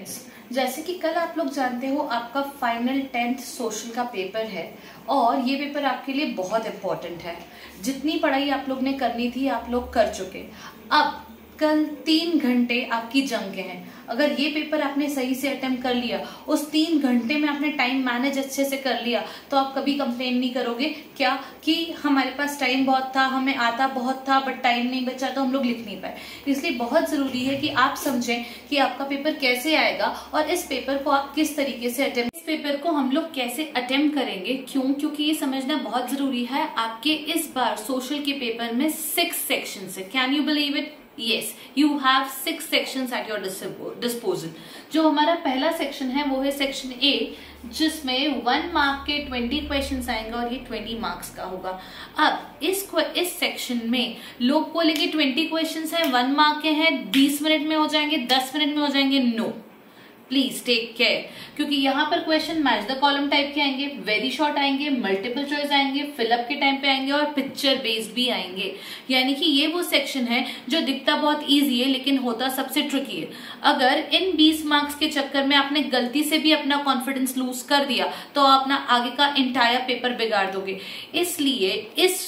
Students, जैसे कि कल आप लोग जानते हो आपका फाइनल 10th सोशल का पेपर है और ये पेपर आपके लिए बहुत इम्पोर्टेंट है। जितनी पढ़ाई आप लोग ने करनी थी आप लोग कर चुके। अब कल 3 घंटे आपकी जंग के हैं। अगर ये पेपर आपने सही से अटेम्प्ट कर लिया, उस 3 घंटे में आपने टाइम मैनेज अच्छे से कर लिया, तो आप कभी कंप्लेन नहीं करोगे क्या कि हमारे पास टाइम बहुत था, हमें आता बहुत था, बट टाइम नहीं बचा तो हम लोग लिख नहीं पाए। इसलिए बहुत जरूरी है कि आप समझें कि आपका पेपर कैसे आएगा और इस पेपर को आप किस तरीके से अटेम्प्ट, इस पेपर को हम लोग कैसे अटेम्प्ट करेंगे। क्यों? क्योंकि ये समझना बहुत जरूरी है। आपके इस बार सोशल के पेपर में 6 सेक्शन है। Can you believe it? Yes, you have 6 sections at your disposal. जो हमारा पहला सेक्शन है वो है सेक्शन ए, जिसमें 1 मार्क के 20 क्वेश्चंस आएंगे और ये 20 मार्क्स का होगा। अब इस सेक्शन में लोग बोलेंगे 20 क्वेश्चंस हैं, 1 मार्क के हैं, 20 मिनट में हो जाएंगे, 10 मिनट में हो जाएंगे। नो, प्लीज टेक केयर, क्योंकि यहाँ पर question match the column type के आएंगे, वेरी शॉर्ट आएंगे, मल्टीपल चॉइस आएंगे, फिलअप के टाइम पे आएंगे और पिक्चर बेस्ड भी आएंगे। यानी कि ये वो सेक्शन है जो दिखता बहुत इजी है लेकिन होता सबसे ट्रिकी है। अगर इन 20 मार्क्स के चक्कर में आपने गलती से भी अपना कॉन्फिडेंस लूज कर दिया तो अपना आगे का एंटायर पेपर बिगाड़ दोगे। इसलिए इस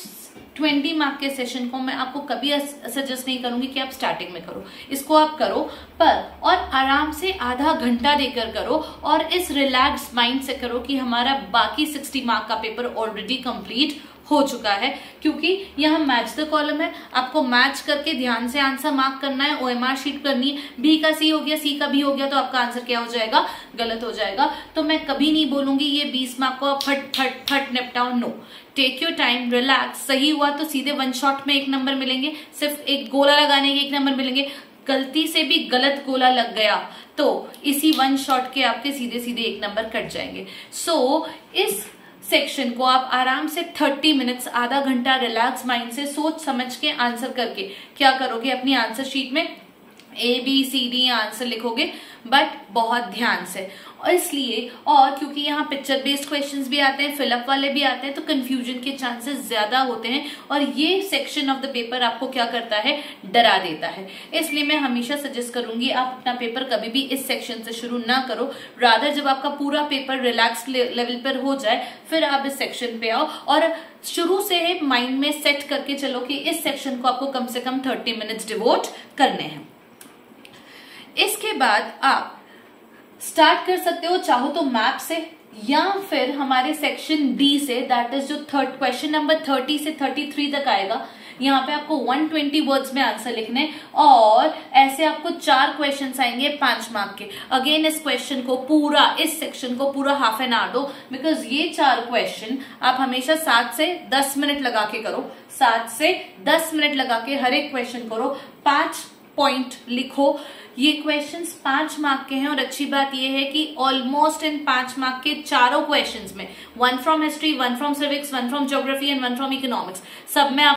20 मार्क के सेशन को मैं आपको कभी सजेस्ट नहीं करूंगी कि आप स्टार्टिंग में करो। इसको आप करो पर और आराम से आधा घंटा देकर करो और इस रिलैक्स माइंड से करो कि हमारा बाकी 60 मार्क का पेपर ऑलरेडी कंप्लीट हो चुका है। क्योंकि यहाँ मैच द कॉलम है, आपको मैच करके ध्यान से आंसर मार्क करना है, ओएमआर शीट करनी है। बी का सी हो गया, सी का बी हो गया तो आपका आंसर क्या हो जाएगा? गलत हो जाएगा। तो मैं कभी नहीं बोलूंगी ये 20 मार्क को फट फट फट निपटाओ। No, take your time, relax. सही हुआ तो सीधे 1 शॉट में 1 नंबर मिलेंगे, सिर्फ एक गोला लगाने के 1 नंबर मिलेंगे। गलती से भी गलत गोला लग गया तो इसी 1 शॉट के आपके सीधे सीधे 1 नंबर कट जाएंगे। सो इस सेक्शन को आप आराम से 30 मिनट्स, आधा घंटा रिलैक्स माइंड से सोच समझ के आंसर करके क्या करोगे, अपनी आंसर शीट में ABCD आंसर लिखोगे, बट बहुत ध्यान से। और इसलिए, और क्योंकि यहाँ पिक्चर बेस्ड क्वेश्चंस भी आते हैं, फिलअप वाले भी आते हैं, तो कंफ्यूजन के चांसेस ज्यादा होते हैं और ये सेक्शन ऑफ द पेपर आपको क्या करता है? डरा देता है। इसलिए मैं हमेशा सजेस्ट करूंगी आप अपना पेपर कभी भी इस सेक्शन से शुरू ना करो। रादर जब आपका पूरा पेपर रिलैक्स लेवल पर हो जाए फिर आप इस सेक्शन पे आओ और शुरू से माइंड में सेट करके चलो कि इस सेक्शन को आपको कम से कम 30 मिनट्स डिवोट करने हैं। इसके बाद आप स्टार्ट कर सकते हो चाहो तो मैप से या फिर हमारे सेक्शन डी से, दैट इज जो क्वेश्चन नंबर 30 से 33 तक आएगा। यहाँ पे आपको 120 वर्ड्स में आंसर लिखने और ऐसे आपको 4 क्वेश्चंस आएंगे 5 मार्क के। अगेन इस क्वेश्चन को पूरा, इस सेक्शन को पूरा हाफ एन आवर दो, बिकॉज ये 4 क्वेश्चन आप हमेशा 7 से 10 मिनट लगा के करो। 7 से 10 मिनट लगा के हर एक क्वेश्चन करो, 5 पॉइंट लिखो। ये क्वेश्चंस 5 मार्क के हैं और अच्छी बात ये है कि ऑलमोस्ट इन 5 मार्क के चारों क्वेश्चंस में 1 from history, 1 from civics, 1 from geography and 1 from economics, सब में आप